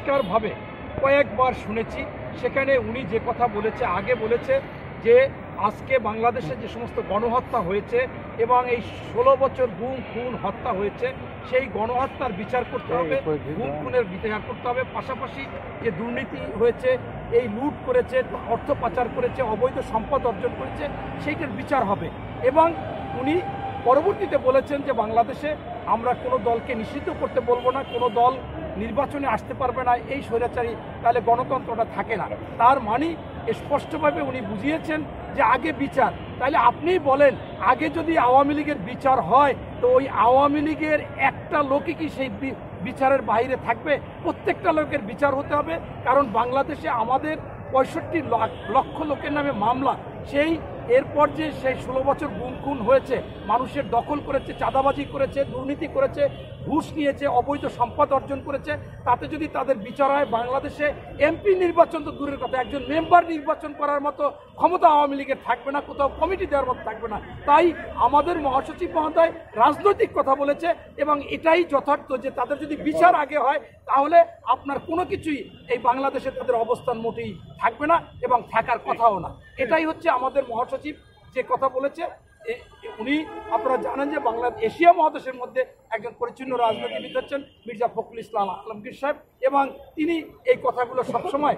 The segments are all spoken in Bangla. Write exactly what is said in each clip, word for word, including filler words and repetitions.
পরিষ্কারভাবে কয়েকবার শুনেছি। সেখানে উনি যে কথা বলেছে, আগে বলেছে যে আজকে বাংলাদেশে যে সমস্ত গণহত্যা হয়েছে এবং এই ষোলো বছর গুম খুন হত্যা হয়েছে, সেই গণহত্যার বিচার করতে হবে, গুম খুনের বিচার করতে হবে। পাশাপাশি যে দুর্নীতি হয়েছে, এই লুট করেছে, অর্থ পাচার করেছে, অবৈধ সম্পদ অর্জন করেছে, সেইটার বিচার হবে। এবং উনি পরবর্তীতে বলেছেন যে বাংলাদেশে আমরা কোনো দলকে নিষিদ্ধ করতে বলবো না, কোনো দল নির্বাচনে আসতে পারবে না, এই স্বৈরাচারী তাহলে গণতন্ত্রটা থাকে না। তার মানে স্পষ্টভাবে উনি বুঝিয়েছেন যে আগে বিচার। তাহলে আপনিই বলেন, আগে যদি আওয়ামী লীগের বিচার হয় তো ওই আওয়ামী লীগের একটা লোকই কি সেই বিচারের বাইরে থাকবে? প্রত্যেকটা লোকের বিচার হতে হবে। কারণ বাংলাদেশে আমাদের পঁয়ষট্টি লক্ষ লোকের নামে মামলা, সেই এরপর যে সেই ষোলো বছর গুম খুন হয়েছে, মানুষের দখল করেছে, চাঁদাবাজি করেছে, দুর্নীতি করেছে, ঘুষ নিয়েছে, অবৈধ সম্পদ অর্জন করেছে, তাতে যদি তাদের বিচার হয়, বাংলাদেশে এমপি নির্বাচন তো দূরের কথা, একজন মেম্বার নির্বাচন করার মতো ক্ষমতা আওয়ামী লীগের থাকবে না, কোথাও কমিটি দেওয়ার মতো থাকবে না। তাই আমাদের মহাসচিব মহোদয় রাজনৈতিক কথা বলেছে এবং এটাই যথার্থ যে তাদের যদি বিচার আগে হয় তাহলে আপনার কোনো কিছুই এই বাংলাদেশে তাদের অবস্থান মোটেই থাকবে না এবং থাকার কথাও না। এটাই হচ্ছে আমাদের মহাসচিব যে কথা বলেছে। উনি আপনারা জানেন যে বাংলা এশিয়া মহাদেশের মধ্যে একজন পরিচ্ছন্ন রাজনীতিবিদ হচ্ছেন মির্জা ফখরুল ইসলাম আলমগীর সাহেব, এবং তিনি এই কথাগুলো সবসময়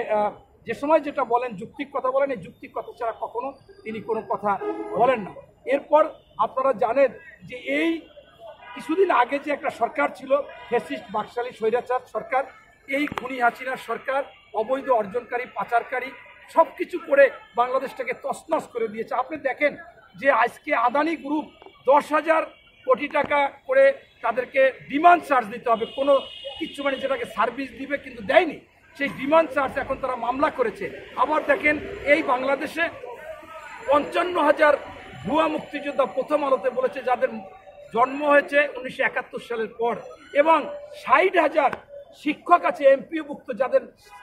যে সময় যেটা বলেন যুক্তিক কথা বলেন, এই যুক্তিক কথা ছাড়া কখনো তিনি কোনো কথা বলেন না। এরপর আপনারা জানেন যে এই কিছুদিন আগে যে একটা সরকার ছিল, ফ্যাসিস্ট বাকশালী স্বৈরাচার সরকার, এই খুনি হাসিনার সরকার অবৈধ অর্জনকারী, পাচারকারী সব কিছু করে বাংলাদেশটাকে তছনছ করে দিয়েছে। আপনি দেখেন যে আজকে আদানি গ্রুপ দশ হাজার কোটি টাকা করে তাদেরকে ডিমান্ড চার্জ দিতে হবে, কোনো কিছু মানে যেটাকে সার্ভিস দিবে কিন্তু দেয়নি, সেই ডিমান্ড চার্জ এখন তারা মামলা করেছে। আবার দেখেন এই বাংলাদেশে পঞ্চান্ন হাজার ভুয়া মুক্তিযোদ্ধা প্রথম আলোতে বলেছে যাদের জন্ম হয়েছে উনিশশো একাত্তর সালের পর, এবং ষাট হাজার শিক্ষক আছে এমপিওভুক্ত যাদের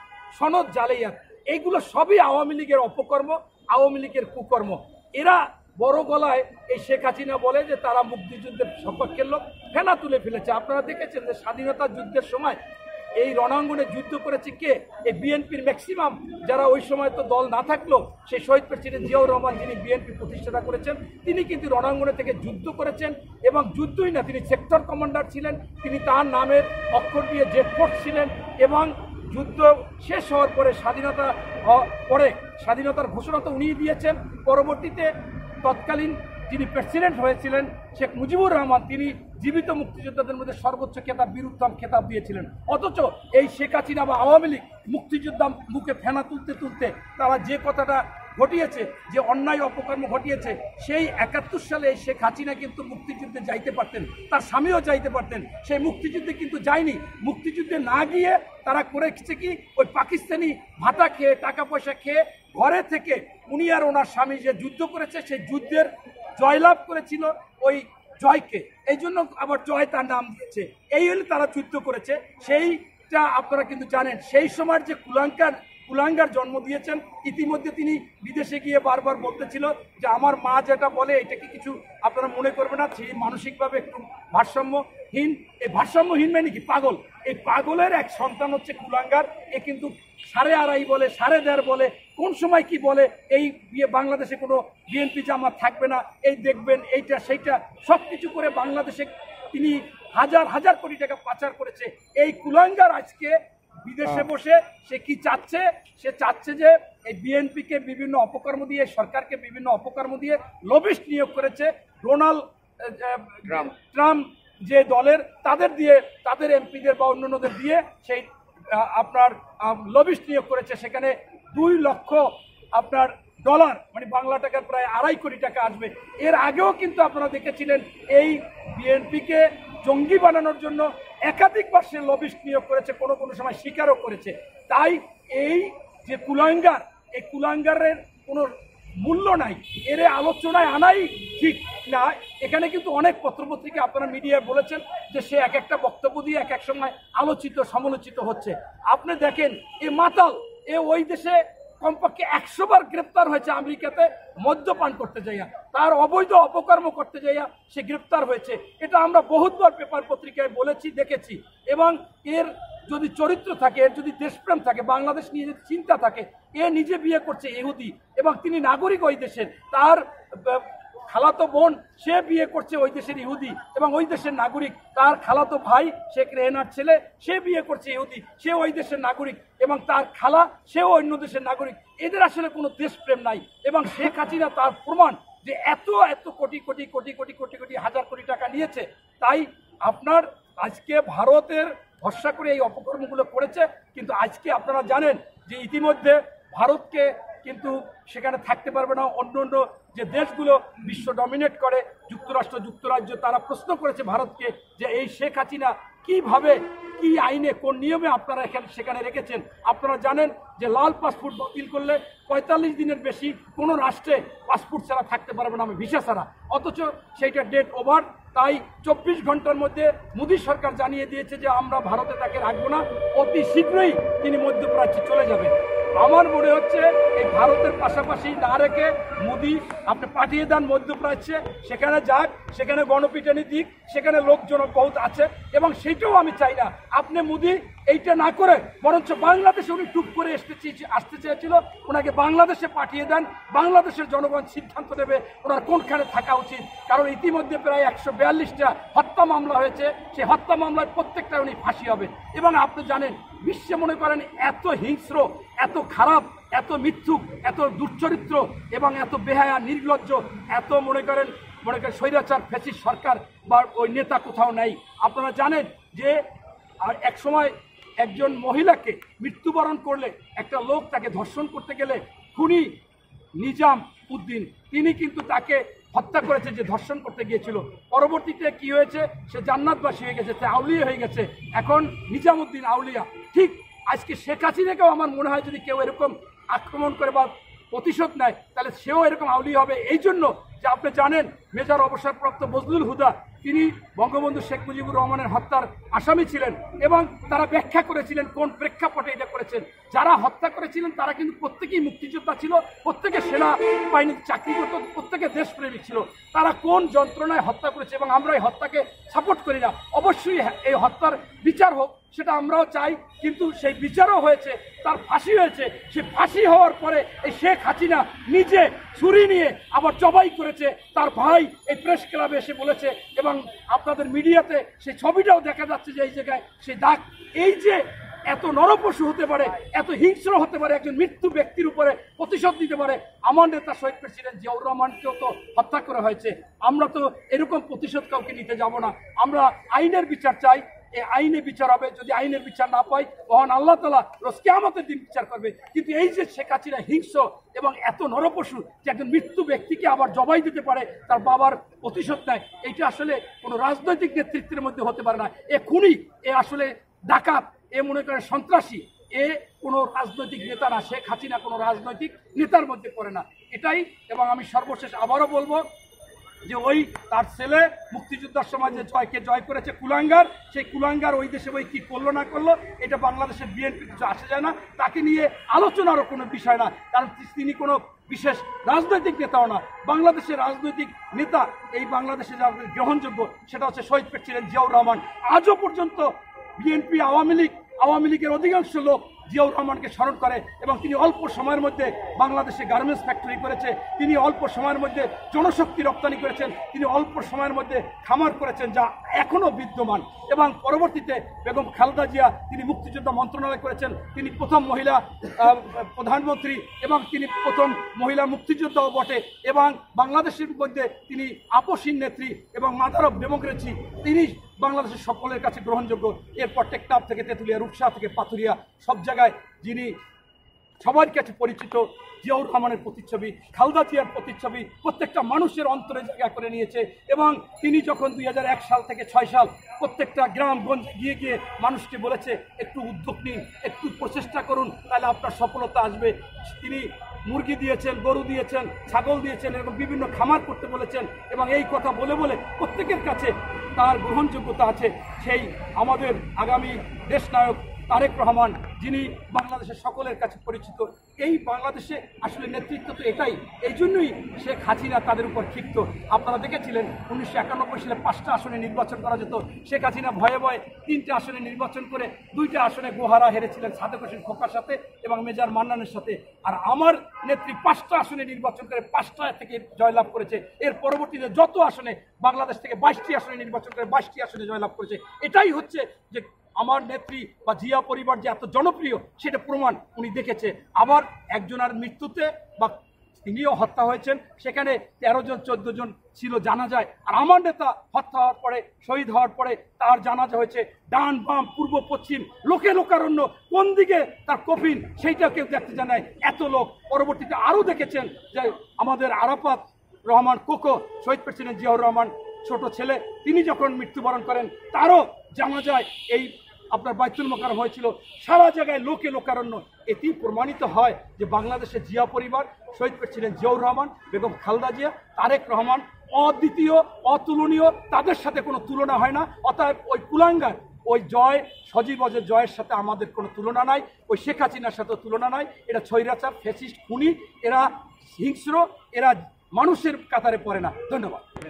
সনদ জালিয়াত। এইগুলো সবই আওয়ামী লীগের অপকর্ম, আওয়ামী লীগের কুকর্ম। এরা বড় গলায় এই শেখ হাসিনা বলে যে তারা মুক্তিযুদ্ধের সপক্ষের লোক, ফেনা তুলে ফেলেছে। আপনারা দেখেছেন যে স্বাধীনতা যুদ্ধের সময় এই রণাঙ্গনে যুদ্ধ করেছে কে? এই বিএনপির ম্যাক্সিমাম যারা ওই সময় তো দল না থাকলো, সেই শহীদ প্রেসিডেন্ট জিয়াউর রহমান যিনি বিএনপি প্রতিষ্ঠাতা করেছেন, তিনি কিন্তু রণাঙ্গনে থেকে যুদ্ধ করেছেন, এবং যুদ্ধই না, তিনি সেক্টর কমান্ডার ছিলেন, তিনি তার নামের অক্ষর দিয়ে জেট ফোর্স ছিলেন, এবং যুদ্ধ শেষ হওয়ার পরে স্বাধীনতা পরে স্বাধীনতার ঘোষণা তো উনিই দিয়েছেন। পরবর্তীতে তৎকালীন যিনি প্রেসিডেন্ট হয়েছিলেন শেখ মুজিবুর রহমান, তিনি জীবিত মুক্তিযোদ্ধাদের মধ্যে সর্বোচ্চ খেতাব বীর উত্তম খেতাব দিয়েছিলেন। অথচ এই শেখ হাসিনা বা আওয়ামী লীগ মুক্তিযোদ্ধা মুখে ফেনা তুলতে তুলতে তারা যে কথাটা ঘটিয়েছে, যে অন্যায় অপকর্ম ঘটিয়েছে, সেই একাত্তর সালে এই শেখ হাসিনা কিন্তু মুক্তিযুদ্ধে যাইতে পারতেন, তার স্বামীও যাইতে পারতেন, সেই মুক্তিযুদ্ধে কিন্তু যায়নি। মুক্তিযুদ্ধে না গিয়ে তারা করেছে কি, ওই পাকিস্তানি ভাতা খেয়ে, টাকা পয়সা খেয়ে ঘরে থেকে উনি আর ওনার স্বামী যে যুদ্ধ করেছে, সেই যুদ্ধের জয়লাভ করেছিল ওই জয়কে, এই জন্য আবার জয় তার নাম দিয়েছে। এই হলে তারা যুদ্ধ করেছে, সেইটা আপনারা কিন্তু জানেন। সেই সময়ের যে কুলাঙ্কার কুলাঙ্গার জন্ম দিয়েছেন, ইতিমধ্যে তিনি বিদেশে গিয়ে বারবার বলতেছিল যে আমার মা যেটা বলে এটাকে কিছু আপনারা মনে করবে না, সেই মানসিকভাবে একটু ভারসাম্যহীন। এই ভারসাম্যহীন মানে কি? পাগল। এই পাগলের এক সন্তান হচ্ছে কুলাঙ্গার। এ কিন্তু সাড়ে আড়াই বলে, সাড়ে দেড় বলে, কোন সময় কি বলে, এই বাংলাদেশে কোনো বিএনপি জামাত থাকবে না, এই দেখবেন এইটা সেইটা সব কিছু করে বাংলাদেশে তিনি হাজার হাজার কোটি টাকা পাচার করেছে। এই কুলাঙ্গার আজকে বিদেশে বসে সে কি চাচ্ছে? সে চাচ্ছে যে এই বিএনপিকে বিভিন্ন অপকর্ম দিয়ে, সরকারকে বিভিন্ন অপকর্ম দিয়ে লবিস্ট নিয়োগ করেছে, ডোনাল্ড ট্রাম্প যে দলের, তাদের দিয়ে, তাদের এমপিদের বা অন্যান্যদের দিয়ে সেই আপনার লবিস্ট নিয়োগ করেছে। সেখানে দুই লক্ষ আপনার ডলার মানে বাংলা টাকার প্রায় আড়াই কোটি টাকা আসবে। এর আগেও কিন্তু আপনারা দেখেছিলেন এই বিএনপিকে জঙ্গি বানানোর জন্য একাধিকবার সে লবিস্ট নিয়োগ করেছে, কোনো কোনো সময় স্বীকারও করেছে। তাই এই যে কুলাঙ্গার, এই কুলাঙ্গারের কোনো মূল্য নাই, এর আলোচনায় আনাই ঠিক না। এখানে কিন্তু অনেক পত্রপত্রিকা আপনারা মিডিয়ায় বলেছেন যে সে এক একটা বক্তব্য দিয়ে এক এক সময় আলোচিত সমালোচিত হচ্ছে। আপনি দেখেন এ মাতাল, এ ওই দেশে কমপক্ষে একশো বার গ্রেপ্তার হয়েছে আমেরিকাতে মদ্যপান করতে যাইয়া, তার অবৈধ অপকর্ম করতে যাইয়া সে গ্রেপ্তার হয়েছে। এটা আমরা বহুতবার পেপার পত্রিকায় বলেছি, দেখেছি। এবং এর যদি চরিত্র থাকে, এর যদি দেশপ্রেম থাকে, বাংলাদেশ নিয়ে যদি চিন্তা থাকে, এ নিজে বিয়ে করছে ইহুদি এবং তিনি নাগরিক ওই দেশের, তার খালাতো বোন সে বিয়ে করছে ওই দেশের ইহুদি এবং ওই দেশের নাগরিক, তার খালাতো ভাই শেখ রেহানার ছেলে সে বিয়ে করছে ইহুদি, সে ওই দেশের নাগরিক এবং তার খালা সেও অন্য দেশের নাগরিক। এদের আসলে কোনো দেশপ্রেম নাই। এবং শেখ হাসিনা তার প্রমাণ যে এত এত কোটি কোটি কোটি কোটি কোটি কোটি হাজার কোটি টাকা নিয়েছে। তাই আপনার আজকে ভারতের ভরসা করে এই অপকর্মগুলো করেছে। কিন্তু আজকে আপনারা জানেন যে ইতিমধ্যে ভারতকে কিন্তু সেখানে থাকতে পারবে না অন্য অন্য যে দেশগুলো বিশ্ব ডমিনেট করে, যুক্তরাষ্ট্র, যুক্তরাজ্য, তারা প্রশ্ন করেছে ভারতকে যে এই শেখ হাসিনা কিভাবে, কি আইনে, কোন নিয়মে আপনারা এখানে সেখানে রেখেছেন। আপনারা জানেন যে লাল পাসপোর্ট বাতিল করলে পঁয়তাল্লিশ দিনের বেশি কোনো রাষ্ট্রে পাসপোর্ট ছাড়া থাকতে পারবে না, আমি ভিসা ছাড়া, অথচ সেইটা ডেট ওভার। তাই চব্বিশ ঘন্টার মধ্যে মোদী সরকার জানিয়ে দিয়েছে যে আমরা ভারতে তাকে রাখবো না, অতি শীঘ্রই তিনি মধ্যপ্রাচ্যে চলে যাবেন। আমার মনে হচ্ছে এই ভারতের পাশাপাশি না রেখে মোদী আপনি পাঠিয়ে দেন মধ্যপ্রাচ্যে, সেখানে যাক, সেখানে গণপিটানি দিক, সেখানে লোকজন বহুত আছে এবং সেইটাও আমি চাই না। আপনি মোদী এইটা না করে বরঞ্চ বাংলাদেশে উনি টুক করে আসতে চেয়ে আসতে চেয়েছিল, ওনাকে বাংলাদেশে পাঠিয়ে দেন। বাংলাদেশের জনগণ সিদ্ধান্ত নেবে ওনার কোনখানে থাকা উচিত। কারণ ইতিমধ্যে প্রায় একশো বিয়াল্লিশটা হত্যা মামলা হয়েছে, সেই হত্যা মামলায় প্রত্যেকটা উনি ফাঁসি হবে। এবং আপনি জানেন বিশ্বে মনে করেন এত হিংস্র, এত খারাপ, এত মিথ্যুক, এত দুশ্চরিত্র এবং এত বেহায়া, নির্লজ্জ, এত মনে করেন মনে করেন স্বৈরাচার ফ্যাসিস্ট সরকার বা ওই নেতা কোথাও নাই। আপনারা জানেন যে আর এক সময় একজন মহিলাকে মৃত্যুবরণ করলে একটা লোক তাকে ধর্ষণ করতে গেলে খুনি নিজাম উদ্দিন তিনি কিন্তু তাকে হত্যা করেছে যে ধর্ষণ করতে গিয়েছিল। পরবর্তীতে কি হয়েছে, সে জান্নাতবাসী হয়ে গেছে, সে আউলিয়া হয়ে গেছে, এখন নিজামুদ্দিন আউলিয়া। ঠিক আজকে শেখ হাসিনাকেও আমার মনে হয় যদি কেউ এরকম আক্রমণ করে বা প্রতিশোধ নেয় তাহলে সেও এরকম আউলিয়া হবে। এই জন্য যে আপনি জানেন মেজর অবসরপ্রাপ্ত বজলুল হুদা তিনি বঙ্গবন্ধু শেখ মুজিবুর রহমানের হত্যার আসামি ছিলেন এবং তারা ব্যাখ্যা করেছিলেন কোন প্রেক্ষাপটে এটা করেছেন। যারা হত্যা করেছিলেন তারা কিন্তু প্রত্যেকেই মুক্তিযোদ্ধা ছিল, প্রত্যেকে সেনা বাহিনীতে চাকরি করত, প্রত্যেকে দেশপ্রেমিক ছিল। তারা কোন যন্ত্রণায় হত্যা করেছে এবং আমরা এই হত্যাকে সাপোর্ট করি না। অবশ্যই এই হত্যার বিচার হোক, সেটা আমরাও চাই, কিন্তু সেই বিচারও হয়েছে, তার ফাঁসি হয়েছে। সে ফাঁসি হওয়ার পরে এই শেখ হাসিনা নিজে ছুরি নিয়ে আবার জবাই করেছে। তার ভাই এই প্রেস ক্লাবে এসে বলেছে এবং আপনাদের মিডিয়াতে সেই ছবিটাও দেখা যাচ্ছে যে এই জায়গায় সেই দাগ। এই যে এত নরপশু হতে পারে, এত হিংস্র হতে পারে, একজন মৃত্যু ব্যক্তির উপরে প্রতিশোধ দিতে পারে। আমার নেতা শহীদ প্রেসিডেন্ট জিয়াউর রহমানকেও তো হত্যা করা হয়েছে। আমরা তো এরকম প্রতিশোধ কাউকে নিতে যাব না। আমরা আইনের বিচার চাই, এই আইনে বিচার হবে। যদি আইনের বিচার না পাই তখন আল্লাহ তাআলা রোজ কিয়ামতের দিন বিচার করবে। কিন্তু এই যে শেখ হাসিনা হিংস্র এবং এত নরপশু যে একজন মৃত্যু ব্যক্তিকে আবার জবাই দিতে পারে, তার বাবার প্রতিশোধ নেয়, এইটা আসলে কোনো রাজনৈতিক নেতৃত্বের মধ্যে হতে পারে না। এ খুনি, এ আসলে ডাকাত, এ মনে করেন সন্ত্রাসী, এ কোনো রাজনৈতিক নেতা না। শেখ হাসিনা কোনো রাজনৈতিক নেতার মধ্যে পড়ে না, এটাই। এবং আমি সর্বশেষ আবারও বলবো যে ওই তার ছেলে মুক্তিযোদ্ধার সময় যে জয়কে জয় করেছে কুলাঙ্গার, সেই কুলাঙ্গার ওই দেশে ওই কী করলো না করলো এটা বাংলাদেশের বিএনপি কিছু আসে যায় না, তাকে নিয়ে আলোচনারও কোনো বিষয় না। কারণ তিনি কোনো বিশেষ রাজনৈতিক নেতাও না। বাংলাদেশের রাজনৈতিক নেতা এই বাংলাদেশে যা গ্রহণযোগ্য সেটা হচ্ছে শহীদ প্রেসিডেন্ট জিয়াউর রহমান। আজও পর্যন্ত বিএনপি, আওয়ামী লীগ, আওয়ামী লীগের অধিকাংশ লোক জিয়াউর রহমানকে স্মরণ করে এবং তিনি অল্প সময়ের মধ্যে বাংলাদেশে গার্মেন্টস ফ্যাক্টরি করেছে, তিনি অল্প সময়ের মধ্যে জনশক্তি রপ্তানি করেছেন, তিনি অল্প সময়ের মধ্যে খামার করেছেন যা এখনও বিদ্যমান। এবং পরবর্তীতে বেগম খালেদা জিয়া তিনি মুক্তিযোদ্ধা মন্ত্রণালয় করেছেন, তিনি প্রথম মহিলা প্রধানমন্ত্রী এবং তিনি প্রথম মহিলা মুক্তিযোদ্ধাও বটে। এবং বাংলাদেশের মধ্যে তিনি আপসহীন নেত্রী এবং মাদার অফ ডেমোক্রেসি, তিনি বাংলাদেশের সকলের কাছে গ্রহণযোগ্য। এরপর টেকনাফ থেকে তেঁতুলিয়া, রূপসা থেকে পাথুরিয়া, সব জায়গায় যিনি সবার কাছে পরিচিত, জিয়াউর রহমানের প্রতিচ্ছবি, খালেদা জিয়ার প্রতিচ্ছবি প্রত্যেকটা মানুষের অন্তরে জায়গা করে নিয়েছে। এবং তিনি যখন দুই হাজার এক সাল থেকে ছয় সাল প্রত্যেকটা গ্রামগঞ্জে গিয়ে গিয়ে মানুষকে বলেছে একটু উদ্যোগ নিন, একটু প্রচেষ্টা করুন, তাহলে আপনার সফলতা আসবে। তিনি মুরগি দিয়েছেন, গরু দিয়েছেন, ছাগল দিয়েছেন এবং বিভিন্ন খামার করতে বলেছেন। এবং এই কথা বলে বলে প্রত্যেকের কাছে তার গ্রহণযোগ্যতা আছে। সেই আমাদের আগামী দেশনায়ক তারেক রহমান, যিনি বাংলাদেশের সকলের কাছে পরিচিত। এই বাংলাদেশে আসলে নেতৃত্ব তো এটাই, এই জন্যই শেখ হাসিনা তাদের উপর ক্ষিপ্ত। আপনারা দেখেছিলেন উনিশশো একানব্বই সালে পাঁচটা আসনে নির্বাচন করা যেত, শেখ হাসিনা ভয়ে ভয়ে তিনটে আসনে নির্বাচন করে দুইটা আসনে গোহারা হেরেছিলেন সাদেক হোসেন খোকার সাথে এবং মেজর মান্নানের সাথে। আর আমার নেত্রী পাঁচটা আসনে নির্বাচন করে পাঁচটা থেকে জয়লাভ করেছে। এর পরবর্তীতে যত আসনে বাংলাদেশ থেকে বাইশটি আসনে নির্বাচন করে বাইশটি আসনে জয়লাভ করেছে। এটাই হচ্ছে যে আমার নেত্রী বা জিয়া পরিবার যে এত জনপ্রিয় সেটা প্রমাণ উনি দেখেছে। আবার একজনের মৃত্যুতে বা তিনিও হত্যা হয়েছেন, সেখানে তেরো জন চোদ্দ জন ছিল জানা যায়। আর আমার নেতা হত্যা হওয়ার পরে, শহীদ হওয়ার পরে তার জানাজা হয়েছে ডান বাম পূর্ব পশ্চিম, লোকে লোকারণ্য, কোন দিকে তার কফিন সেইটা কেউ দেখতে জানায় এত লোক। পরবর্তীতে আরও দেখেছেন যে আমাদের আরাফাত রহমান কোকো, শহীদ প্রেসিডেন্ট জিয়াউর রহমান ছোট ছেলে, তিনি যখন মৃত্যুবরণ করেন তারও জানা যায় এই আপনার বাইতুল মোকাররম হয়েছিল। সারা জায়গায় লোকে লোকারণ্য। এটি প্রমাণিত হয় যে বাংলাদেশের জিয়া পরিবার, শহীদ প্রেসিডেন্ট জিয়াউর রহমান, বেগম খালেদা জিয়া, তারেক রহমান অদ্বিতীয়, অতুলনীয়, তাদের সাথে কোনো তুলনা হয় না। অতএব ওই কুলাঙ্গার, ওই জয় সজীব অজয় জয়ের সাথে আমাদের কোনো তুলনা নাই, ওই শেখ হাসিনার সাথে তুলনা নাই। এরা স্বৈরাচার, ফ্যাসিস্ট, খুনি, এরা হিংস্র, এরা মানুষের কাতারে পড়ে না। ধন্যবাদ।